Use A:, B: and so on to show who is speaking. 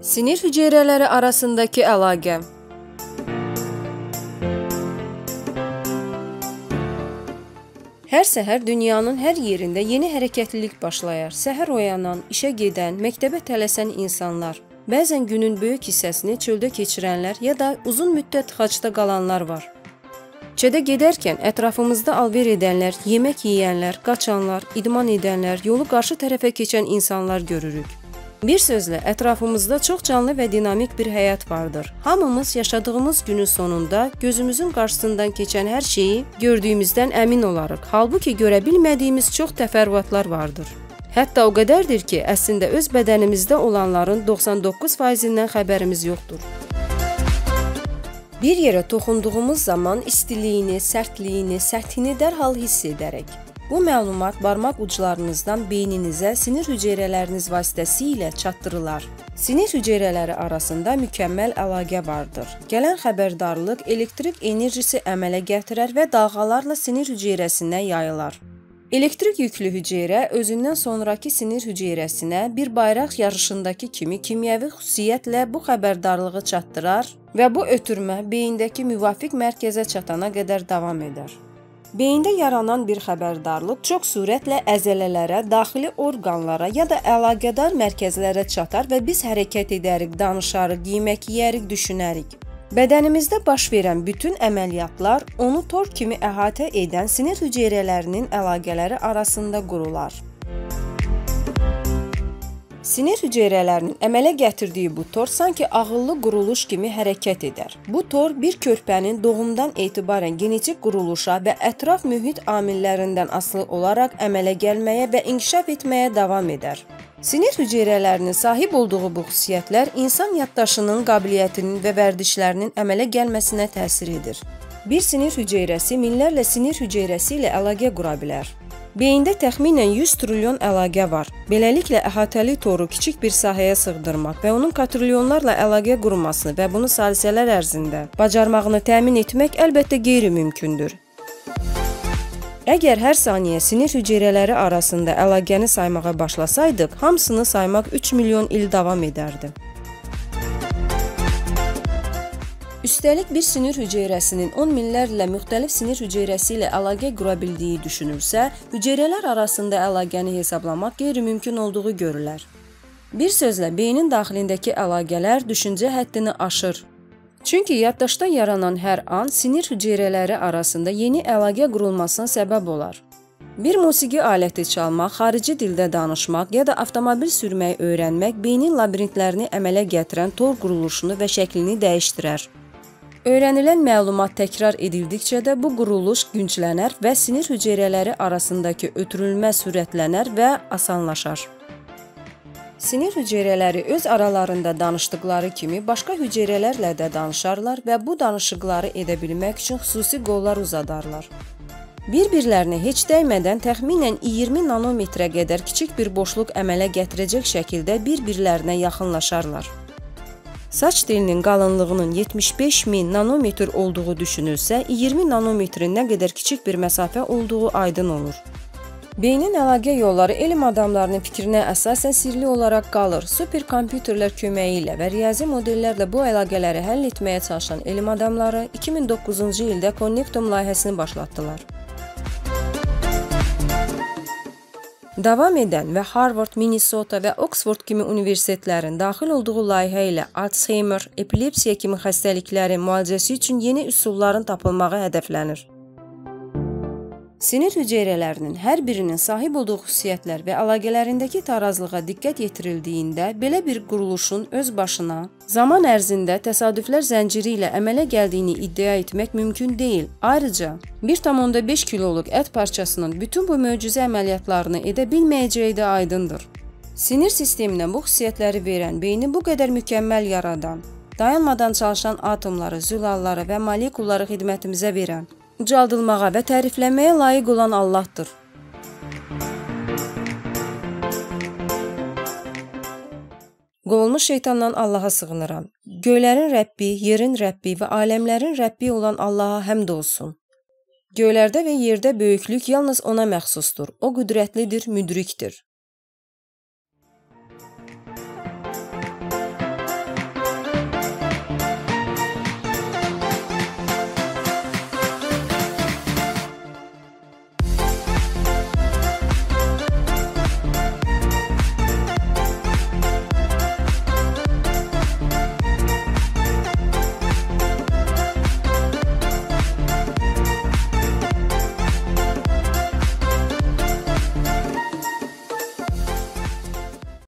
A: Sinir hüceyrələri arasındakı əlaqə. Hər səhər dünyanın hər yerində yeni hərəkətlilik başlayar. Səhər oyanan, işə gedən, məktəbə tələsən insanlar, bəzən günün böyük hissəsini çöldə keçirənlər ya da uzun müddət tıxacda qalanlar var. Küçədə gedərkən ətrafımızda alver edənlər, yemək yeyənlər, qaçanlar, idman edənlər, yolu qarşı tərəfə keçən insanlar görürük. Bir sözlə, ətrafımızda çox canlı və dinamik bir həyat vardır. Hamımız yaşadığımız günün sonunda gözümüzün qarşısından keçən hər şeyi gördüyümüzdən əmin olarıq. Halbuki görə bilmədiyimiz çox təfərrüatlar vardır. Hətta o qədərdir ki, əslində öz bədənimizdə olanların 99%-dən xəbərimiz yoxdur. Bir yerə toxunduğumuz zaman istiliyini, sərtliyini, səthini dərhal hiss edərək. Bu məlumat barmaq uclarınızdan beyninizə sinir hüceyrələriniz vasitəsilə çatdırılar. Sinir hüceyrələri arasında mükəmməl əlaqə vardır. Gələn xəbərdarlıq elektrik enerjisi əmələ gətirər və dalğalarla sinir hüceyrəsinə yayılar. Elektrik yüklü hüceyrə özündən sonraki sinir hüceyrəsinə bir bayraq yarışındakı kimi kimyəvi xüsusiyyətlə bu xəbərdarlığı çatdırar və bu ötürmə beyindəki müvafiq mərkəzə çatana qədər davam edər. Beyində yaranan bir xəbərdarlıq çox sürətlə əzələlərə, daxili orqanlara ya da əlaqədar mərkəzlərə çatar və biz hərəkət edərik, danışarıq, yemək yeyərik, düşünərik. Bədənimizdə baş verən bütün əməliyyatlar onu tor kimi əhatə edən sinir hüceyrələrinin əlaqələri arasında qurular. Sinir hüceyrələrinin əmələ gətirdiyi bu tor sanki ağıllı quruluş kimi hərəkət edər. Bu tor bir körpənin doğumdan etibarən genetik quruluşa və ətraf mühit amillərindən asılı olaraq əmələ gəlməyə və inkişaf etməyə davam edər. Sinir hüceyrələrinin sahib olduğu bu xüsusiyyətlər insan yaddaşının, qabiliyyətinin və vərdişlərinin əmələ gəlməsinə təsir edir. Bir sinir hüceyrəsi minlərlə sinir hüceyrəsi ilə əlaqə qura bilər. Beyində təxminən 100 trilyon əlaqə var. Beləliklə, əhatəli toru kiçik bir sahəyə sığdırmaq və onun katrilyonlarla əlaqə qurmasını və bunu salisələr ərzində bacarmağını təmin etmək əlbəttə qeyri-mümkündür. Əgər hər saniyə sinir hüceyrələri arasında əlaqəni saymağa başlasaydıq, hamısını saymaq 3 milyon il davam edərdi. Üstəlik, bir sinir hüceyrəsinin 10 minlərlə müxtəlif sinir hüceyrəsi ilə əlaqə qura bildiyi düşünülsə, hüceyrələr arasında əlaqəni hesablamaq qeyri-mümkün olduğu görülər. Bir sözlə, beynin daxilindəki əlaqələr düşüncə həddini aşır. Çünki yaddaşda yaranan hər an sinir hüceyrələri arasında yeni əlaqə qurulmasına səbəb olar. Bir musiqi aləti çalmaq, xarici dildə danışmaq ya da avtomobil sürməyi öyrənmək beynin labirintlərini əmələ gətirən tor quruluşunu və şəklini dəyişdirər. Öyrənilən məlumat təkrar edildikcə də bu quruluş güclənər və sinir hüceyrələri arasındakı ötürülmə sürətlənər və asanlaşar. Sinir hüceyrələri öz aralarında danışdıqları kimi başqa hüceyrələrlə də danışarlar və bu danışıqları edə bilmək üçün xüsusi qollar uzadarlar. Bir-birlərinə heç dəymədən təxminən 20 nanometrə qədər kiçik bir boşluq əmələ gətirəcək şəkildə bir-birlərinə yaxınlaşarlar. Saç telinin qalınlığının 75 min nanometr olduğu düşünülsə, 20 nanometrin nə qədər kiçik bir məsafə olduğu aydın olur. Beynin əlaqə yolları elm adamlarının fikrinə əsasən sirli olaraq qalır. Superkompüterlər köməyi ilə və riyazi modellərlə bu əlaqələri həll etməyə çalışan elm adamları 2009-cu ildə Connectome layihəsini başlatdılar. Davam edən və Harvard, Minnesota və Oxford kimi universitetlərin daxil olduğu layihə ilə Alzheimer, epilepsiya kimi xəstəliklərin müalicəsi üçün yeni üsulların tapılmağı hədəflənir. Sinir hüceyrələrinin hər birinin sahib olduğu xüsusiyyətlər və əlaqələrindəki tarazlığa diqqət yetirildiyində belə bir quruluşun öz başına zaman ərzində təsadüflər zənciri ilə əmələ gəldiyini iddia etmək mümkün deyil. Ayrıca 1,5 kiloluq ət parçasının bütün bu möcüzə əməliyyatlarını edə bilməyəcəyi də aydındır. Sinir sisteminə bu xüsusiyyətləri verən, beyni bu qədər mükəmməl yaradan, dayanmadan çalışan atomları, zülalları və molekulları xidmətimizə verən, ucaldılmağa və təriflənməyə layiq olan Allahdır. Qovulmuş şeytandan Allaha sığınıram. Göylərin Rəbbi, yerin Rəbbi və aləmlərin Rəbbi olan Allaha həmd olsun. Göylərdə və yerdə böyüklük yalnız ona məxsusdur. O qüdrətlidir, müdrikdir.